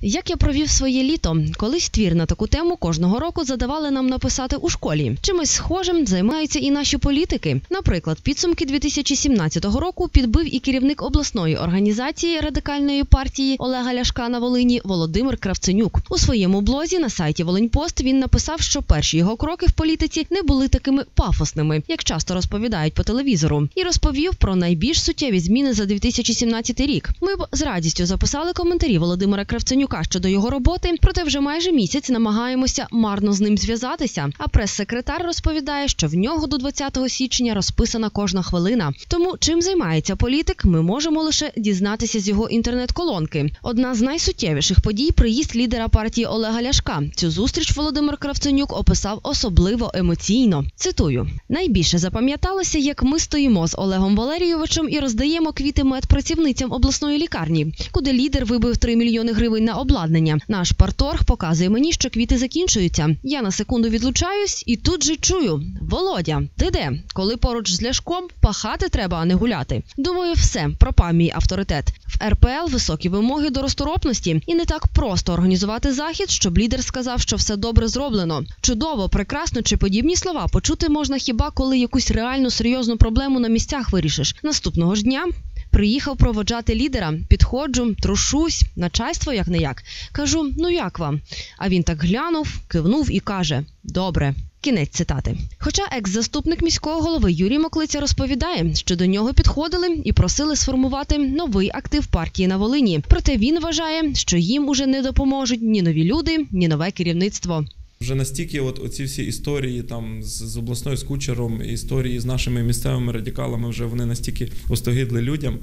Як я провів своє літо? Колись твір на таку тему кожного року задавали нам написати у школі. Чимось схожим займаються і наші політики. Наприклад, підсумки 2017 року підбив і керівник обласної організації Радикальної партії Олега Ляшка на Волині Володимир Кравценюк. У своєму блозі на сайті «Волиньпост» він написав, що перші його кроки в політиці не були такими пафосними, як часто розповідають по телевізору. І розповів про найбільш суттєві зміни за 2017 рік. Ми б з радістю записали коментарі Володимира Кравценюка щодо його роботи, проте вже майже місяць намагаємося марно з ним зв'язатися. А прес-секретар розповідає, що в нього до 20 січня розписана кожна хвилина. Тому чим займається політик, ми можемо лише дізнатися з його інтернет-колонки. Одна з найсуттєвіших подій – приїзд лідера партії Олега Ляшка. Цю зустріч Володимир Кравценюк описав особливо емоційно. Цитую. «Найбільше запам'яталося, як ми стоїмо з Олегом Валерійовичем і роздаємо квіти медпрацівницям обласної лікарні, куди лідер вибив 3 мільйони гривень на обладнання. Наш парторг показує мені, що квіти закінчуються. Я на секунду відлучаюсь і тут же чую: Володя, ти де? Коли поруч з Ляшком пахати треба, а не гуляти. Думаю, все, пропав мій авторитет. В РПЛ високі вимоги до розторопності. І не так просто організувати захід, щоб лідер сказав, що все добре зроблено. Чудово, прекрасно чи подібні слова почути можна хіба коли якусь реальну серйозну проблему на місцях вирішиш. Наступного ж дня приїхав проводжати лідера, підходжу, трушусь, начальство як-не-як. Кажу, ну як вам? А він так глянув, кивнув і каже, добре. Кінець цитати. Хоча екс-заступник міського голови Юрій Моклиця розповідає, що до нього підходили і просили сформувати новий актив партії на Волині. Проте він вважає, що їм уже не допоможуть ні нові люди, ні нове керівництво. Вже настільки оці всі історії там з обласною з Кучером, історії з нашими місцевими радикалами, вже вони настільки остогидли людям,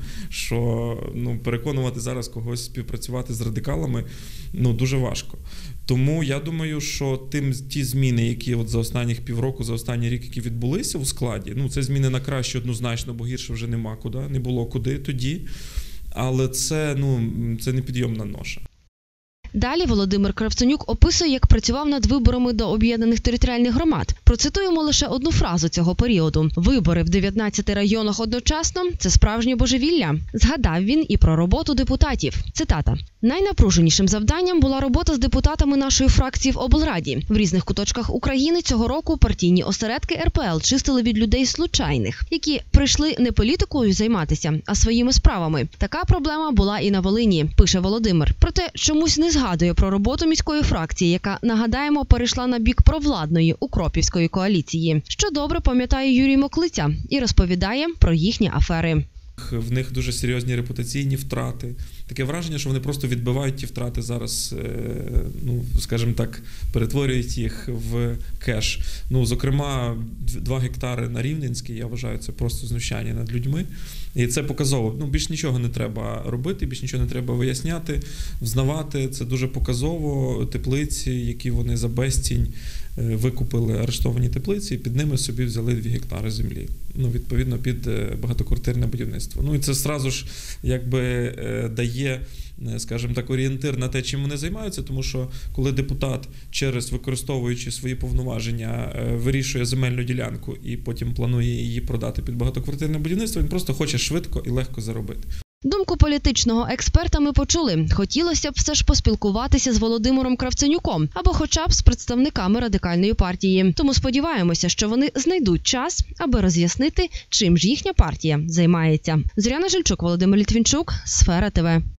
що переконувати зараз когось співпрацювати з радикалами дуже важко. Тому я думаю, що ті зміни, які за останніх півроку, за останній рік, які відбулися у складі, це зміни на краще однозначно, бо гірше вже нема куди, не було куди тоді, але це непідйомна ноша. Далі Володимир Кравценюк описує, як працював над виборами до об'єднаних територіальних громад. Процитуємо лише одну фразу цього періоду. «Вибори в 19 районах одночасно – це справжнє божевілля». Згадав він і про роботу депутатів. Цитата. «Найнапруженішим завданням була робота з депутатами нашої фракції в облраді. В різних куточках України цього року партійні осередки РПЛ чистили від людей случайних, які прийшли не політикою займатися, а своїми справами. Така проблема була і на Волині», – пише Володимир. Проте чомусь не згадує про роботу міської фракції, яка, нагадаємо, перейшла на бік провладної укропівської коаліції, що добре пам'ятає Юрій Моклиця і розповідає про їхні афери. В них дуже серйозні репутаційні втрати. Таке враження, що вони просто відбивають ті втрати зараз, скажімо так, перетворюють їх в кеш. Зокрема, 2 гектари на Рівненській, я вважаю, це просто знущання над людьми. І це показово. Більш нічого не треба робити, більш нічого не треба виясняти, взнавати. Це дуже показово. Теплиці, які вони за безцінь викупили, арештовані теплиці, і під ними собі взяли 2 гектари землі. Відповідно, під багатоквартирне будівництво. І це зразу ж дає, скажімо так, орієнтир на те, чим вони займаються, тому що коли депутат, використовуючи свої повноваження, вирішує земельну ділянку і потім планує її продати під багатоквартирне будівництво, він просто хоче швидко і легко заробити. Думку політичного експерта ми почули. Хотілося б все ж поспілкуватися з Володимиром Кравценюком або хоча б з представниками Радикальної партії. Тому сподіваємося, що вони знайдуть час, аби роз'яснити, чим ж їхня партія займається. Зоряна Жильчук, Володимир Літвінчук, Сфера ТВ.